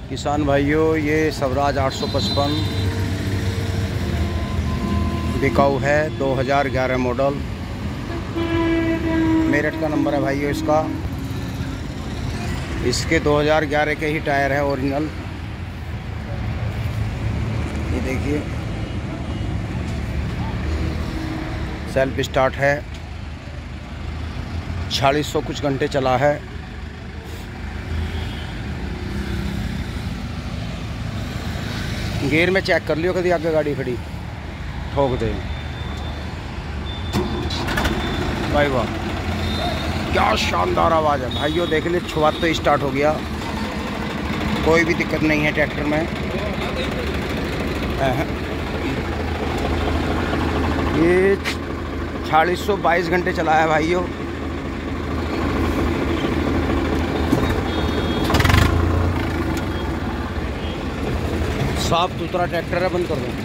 किसान भाइयों, ये स्वराज 855 बिकाऊ है, 2011 मॉडल। मेरठ का नंबर है भाइयों इसका। इसके 2011 के ही टायर है ओरिजिनल। ये देखिए, सेल्फ स्टार्ट है, 4600 कुछ घंटे चला है। गियर में चेक कर लियो, कभी आगे गाड़ी खड़ी ठोक दे। भाई वाह, क्या शानदार आवाज़ है भाइयों। देख ले, छुआ तो स्टार्ट हो गया, कोई भी दिक्कत नहीं है ट्रैक्टर में। ये 4622 घंटे चला है भाइयों। साफ सुथरा ट्रैक्टर है। बंद कर दो।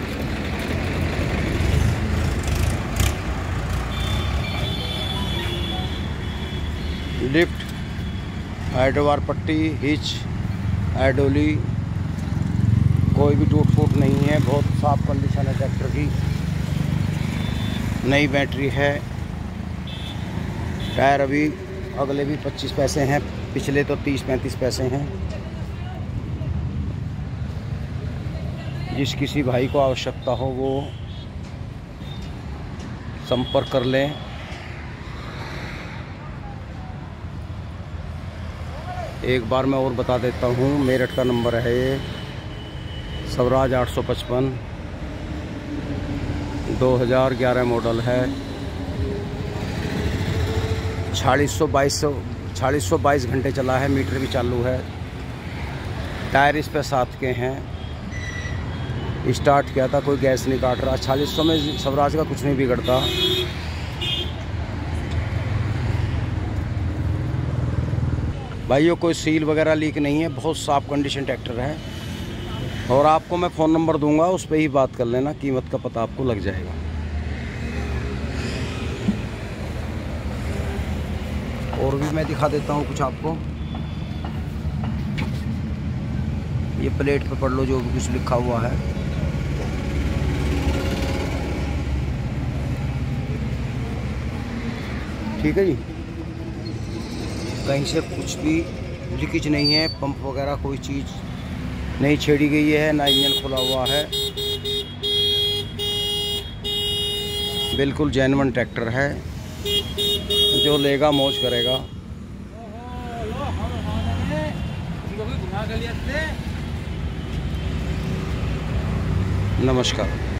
लिफ्ट, हाइड्रोबार पट्टी, हिच, हाइड्रोली, कोई भी टूट फूट नहीं है। बहुत साफ कंडीशन है ट्रैक्टर की। नई बैटरी है। टायर अभी अगले भी 25 पैसे हैं, पिछले तो 30-35 पैसे हैं। जिस किसी भाई को आवश्यकता हो वो संपर्क कर लें। एक बार मैं और बता देता हूँ, मेरठ का नंबर है ये, स्वराज 855 2011 मॉडल है। 4622 घंटे चला है, मीटर भी चालू है। टायर इस पे 7 के हैं। स्टार्ट किया था, कोई गैस नहीं काट रहा। 4600 में स्वराज का कुछ नहीं बिगड़ता। भाइयों, कोई सील वगैरह लीक नहीं है, बहुत साफ कंडीशन ट्रैक्टर है। और आपको मैं फ़ोन नंबर दूंगा, उस पर ही बात कर लेना, कीमत का पता आपको लग जाएगा। और भी मैं दिखा देता हूँ कुछ आपको। ये प्लेट पे पढ़ लो जो भी कुछ लिखा हुआ है। ठीक है जी। कहीं से कुछ भी लीकेज नहीं है, पंप वगैरह कोई चीज़ नहीं छेड़ी गई है, ना इंजन खुला हुआ है। बिल्कुल जेन्युइन ट्रैक्टर है, जो लेगा मौज करेगा। नमस्कार।